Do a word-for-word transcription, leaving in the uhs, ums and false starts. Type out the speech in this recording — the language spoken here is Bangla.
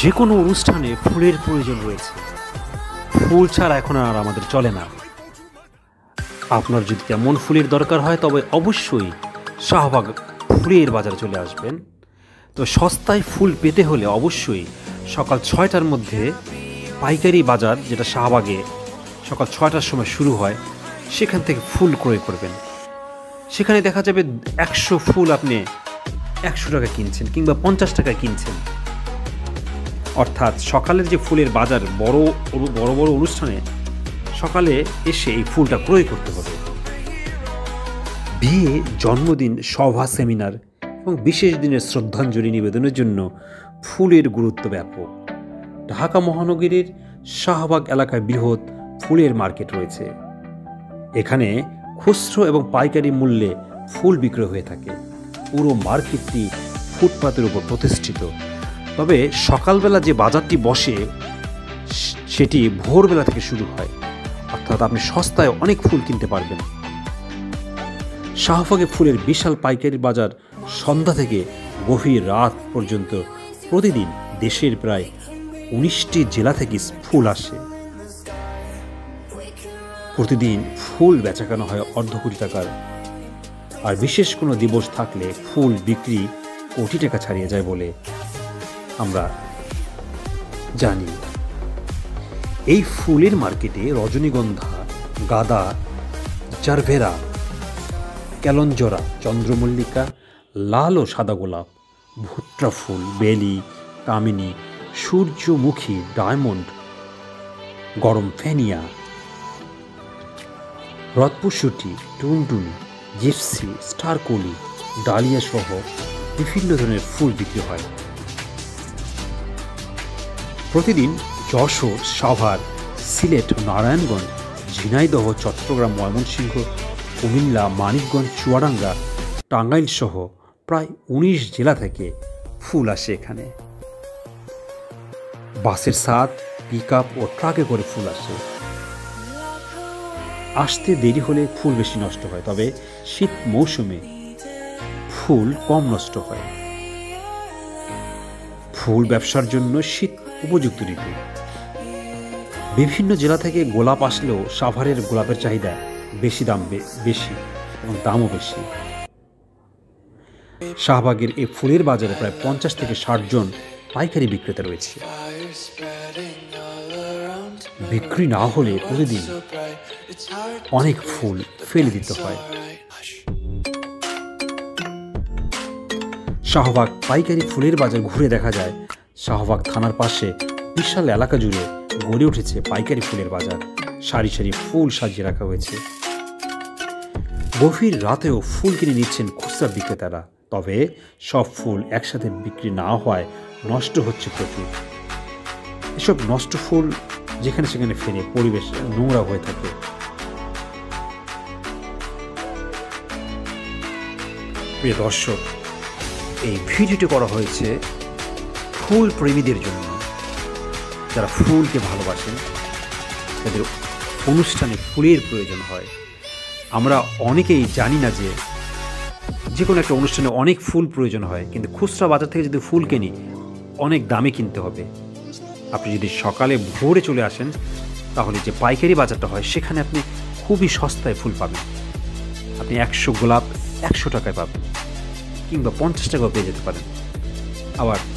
যে কোনো অনুষ্ঠানে ফুলের প্রয়োজন রয়েছে। ফুল ছাড়া এখন আর আমাদের চলে না। আপনার যদি তেমন ফুলের দরকার হয় তবে অবশ্যই শাহবাগ ফুলের বাজারে চলে আসবেন। তো সস্তায় ফুল পেতে হলে অবশ্যই সকাল ছয়টার মধ্যে পাইকারি বাজার, যেটা শাহবাগে সকাল ছয়টার সময় শুরু হয়, সেখান থেকে ফুল ক্রয় করবেন। সেখানে দেখা যাবে একশো ফুল আপনি একশো টাকা কিনছেন কিংবা পঞ্চাশ টাকায় কিনছেন। অর্থাৎ সকালের যে ফুলের বাজার, বড় বড় বড় অনুষ্ঠানে সকালে এসে এই ফুলটা ক্রয় করতে হবে। বিয়ে, জন্মদিন, সভা, সেমিনার এবং বিশেষ দিনের শ্রদ্ধাঞ্জলি নিবেদনের জন্য ফুলের গুরুত্ব ব্যাপক। ঢাকা মহানগরীর শাহবাগ এলাকায় বৃহৎ ফুলের মার্কেট রয়েছে। এখানে খুচরো এবং পাইকারি মূল্যে ফুল বিক্রয় হয়ে থাকে। পুরো মার্কেটটি ফুটপাতের উপর প্রতিষ্ঠিত। তবে সকালবেলা যে বাজারটি বসে সেটি ভোরবেলা থেকে শুরু হয়, অর্থাৎ আপনি সস্তায় অনেক ফুল কিনতে পারবেন। শাহবাগে ফুলের বিশাল পাইকারি বাজার সন্ধ্যা থেকে গভীর রাত পর্যন্ত প্রতিদিন দেশের প্রায় উনিশটি জেলা থেকে ফুল আসে। প্রতিদিন ফুল বেচাকেনা হয় অর্ধ কোটি টাকার। আর বিশেষ কোনো দিবস থাকলে ফুল বিক্রি কোটি টাকা ছাড়িয়ে যায় বলে আমরা জানি। এই ফুলের মার্কেটে রজনীগন্ধা, গাঁদা, জারভেরা, ক্যালঞ্জরা, চন্দ্রমল্লিকা, লাল ও সাদা গোলাপ, ভুট্টা ফুল, বেলি, কামিনী, সূর্যমুখী, ডায়মন্ড, গরম ফেনিয়া, রথপুষুটি, টুনটুনি, জিপসি, স্টারকলি, ডালিয়া সহ বিভিন্ন ধরনের ফুল বিক্রি হয়। প্রতিদিন যশোর, সাভার, সিলেট, নারায়ণগঞ্জ, ঝিনাইদহ, চট্টগ্রাম, ময়মনসিংহ, কুমিল্লা, মানিকগঞ্জ, চুয়াডাঙ্গা, টাঙ্গাইল সহ প্রায় উনিশ জেলা থেকে ফুল আসে এখানে। বাসের ছাদ, পিক আপ ও ট্রাকে করে ফুল আসে। আসতে দেরি হলে ফুল বেশি নষ্ট হয়, তবে শীত মৌসুমে ফুল কম নষ্ট হয়। ফুল ব্যবসার জন্য শীত উপযুক্ত ঋতু। বিভিন্ন জেলা থেকে গোলাপ আসলেও সাভারের গোলাপের চাহিদা বেশি, দাম বেশি এবং দামও বেশি। শাহবাগের এই ফুলের বাজারে প্রায় পঞ্চাশ থেকে ষাট জন পাইকারি বিক্রেতা রয়েছে। বিক্রি না হলে প্রতিদিন অনেক ফুল ফেলে দিতে হয়। শাহবাগ পাইকারি ফুলের বাজার ঘুরে দেখা যায় শাহবাগ থানার পাশে বিশাল এলাকা জুড়ে গড়ে উঠেছে পাইকারি ফুলের বাজার। সারি সারি ফুল সাজিয়ে রাখা হয়েছে। গভীর রাতেও ফুল কিনে নিচ্ছেন খুচরা বিক্রেতারা। তবে সব ফুল একসাথে বিক্রি না হওয়ায় নষ্ট হচ্ছে প্রচুর। এসব নষ্ট ফুল যেখানে সেখানে ফেলে পরিবেশ নোংরা হয়ে থাকে। প্রিয় দর্শক, এই ভিডিওটি করা হয়েছে ফুল প্রেমীদের জন্য, যারা ফুলকে ভালোবাসেন, তাদের অনুষ্ঠানে ফুলের প্রয়োজন হয়। আমরা অনেকেই জানি না যে যে কোনো একটা অনুষ্ঠানে অনেক ফুল প্রয়োজন হয়, কিন্তু খুচরা বাজার থেকে যদি ফুল কিনি অনেক দামে কিনতে হবে। আপনি যদি সকালে ভোরে চলে আসেন তাহলে যে পাইকারি বাজারটা হয় সেখানে আপনি খুবই সস্তায় ফুল পাবেন। আপনি একশো গোলাপ একশো টাকায় পাবেন কিংবা পঞ্চাশ টাকাও পেয়ে যেতে পারেন। আবার